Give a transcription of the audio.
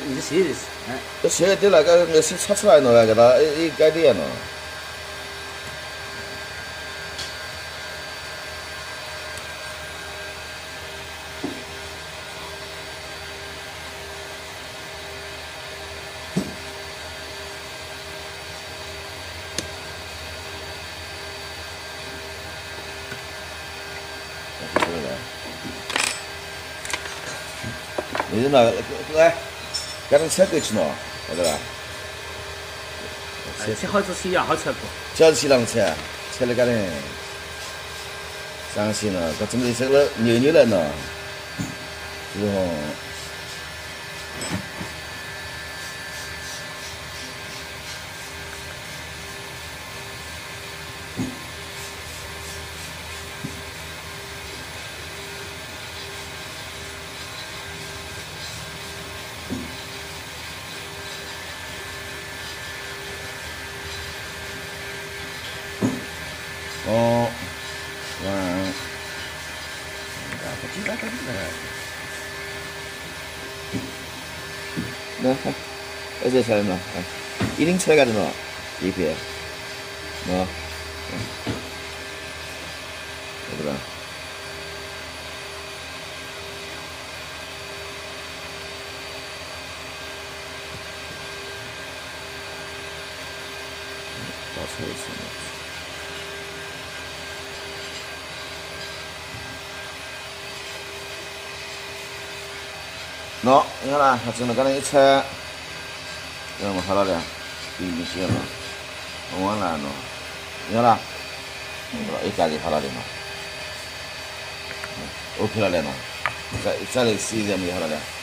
你写的是， 这写的那个是擦出来了，给它一改点了。你那来，赶紧车过去喏，晓得吧？ 车好子车呀，好车不？ 脚起啷车，车了赶紧伤心了，他真的这个牛人了，是哦。哦，那而且啥呢？一定车干的喏，一边，喏，对不对？倒车一次。喏，你看啦，他真的刚才一拆，让我们好了的，已经写了，我完了喏，你看啦，一家就好了的嘛，OK 了的喏，再来试一下没好了的。